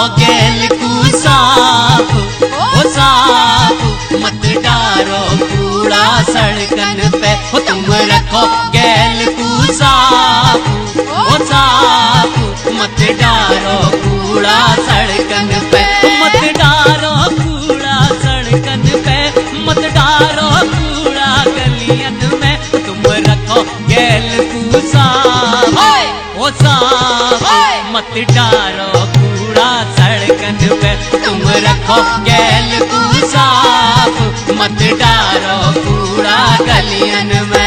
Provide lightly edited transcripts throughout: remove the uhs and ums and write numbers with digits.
गैल को साफ, ओ साफ मत डारो कूड़ा सड़कन पे। तुम रखो गैल को साफ, ओ साफ मत डारो कूड़ा सड़कन पे। मत डारो कूड़ा सड़कन पे, मत डारो कूड़ा गलियन में। तुम रखो गैल को साफ, ओ साफ मत डारो कूड़ा सड़कन पे। तुम रखो गैल को साफ, मत डारो कूड़ा गलियन में।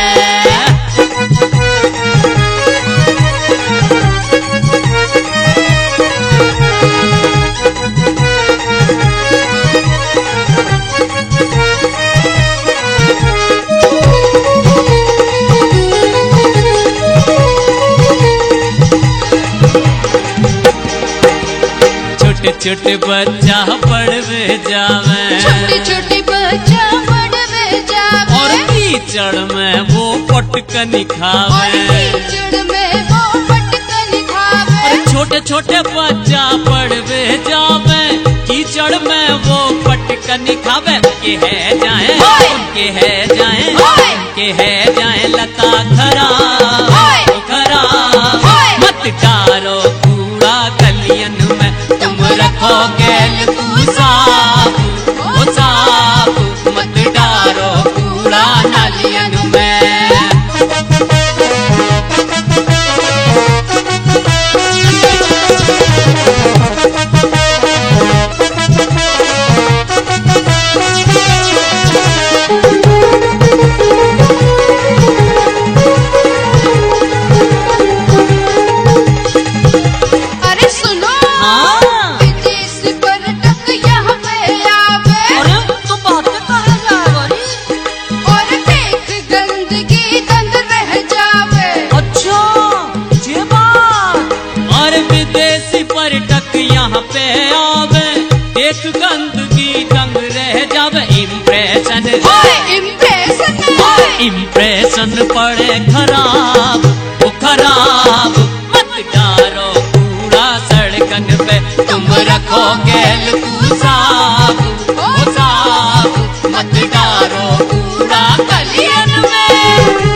छोटे बच्चा पढ़वे जावे, छोटे बच्चा पढ़वे जावे, और कीचड़ में वो पटकन खावे, कीचड़ में वो पटकन खावे। छोटे बच्चा पढ़वे जावे, कीचड़ में वो पटकन खावे। उनके है जाए, उनके है जाए, उनके है जाए लता खराब, खराब मत डारो कूड़ा गलियन में। तुम रखो गैल को साफ, ओ साफ मत डारो कूड़ा नालियन में। यहाँ पे आवे एक गंदगी दंग रह जावे। इम्प्रेशन इम्प्रेशन पड़े खराब, वो खराब मत डारो कूड़ा सड़कन पे। तुम रखो गैल को साफ, ओ साफ मत डारो कूड़ा गलियन में।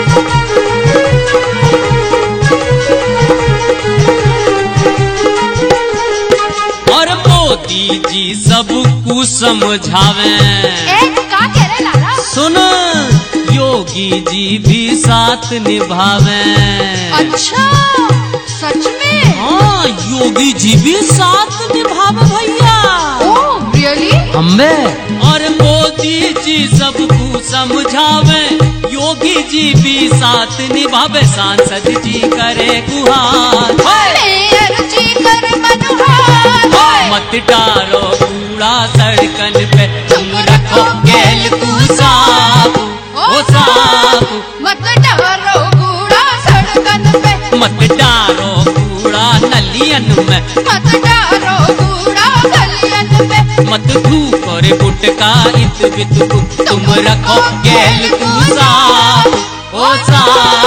मोदी जी सबको समझावे, का कह रहे लाला? सुन योगी जी भी साथ निभावे। अच्छा सच में? हाँ योगी जी भी साथ निभावे भैया। Oh really? हमें और मोदी जी सबको समझावे, योगी जी भी साथ निभावे। सांसद जी करे गुहार, मेयर जी करे मनुहार। मत डारो कूड़ा सड़कन पे। तुम रखो गैल को साफ, ओ साफ मत डारो कूड़ा सड़कन पे। मत डारो कूड़ा नलियन में, मत डारो कूड़ा गलियन पे। मत धूप और गुटका इत बित। तुम रखो गैल को साफ, ओ साफ